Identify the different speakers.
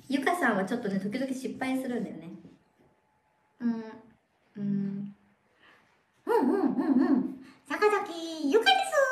Speaker 1: ゆかさんはちょっとね時々失敗するんだよね。坂崎ゆかです